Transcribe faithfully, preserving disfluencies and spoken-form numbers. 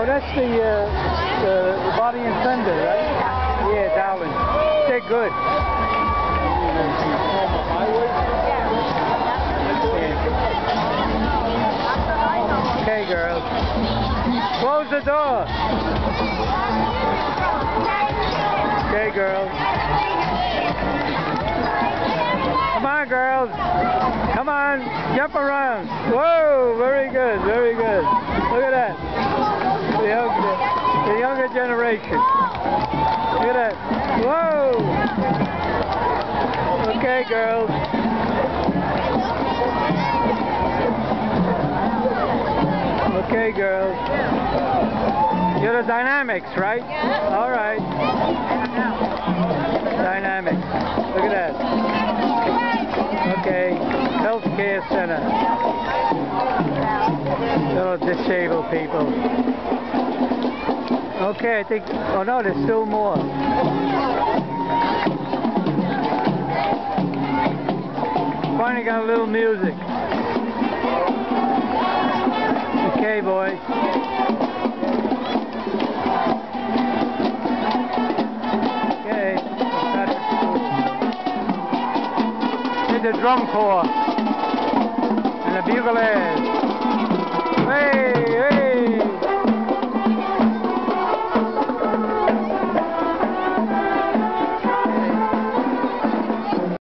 that's the, uh, the, the body and fender, right? Yeah, Darwin. They're good. Okay, girls. Close the door. Okay, girls. Come on, girls. Come on. Jump around. Whoa, very good, very good. Look at that. The younger, the younger generation. Look at that. Whoa. Okay, girls. Okay, girls. You're the dynamics, right? Yeah. All right. Dynamics. Look at that. Okay. Healthcare center. Little disabled people. Okay, I think. Oh no, there's still more. Finally got a little music. Okay, boys. Okay. Here's the drum corps and the bugleiers.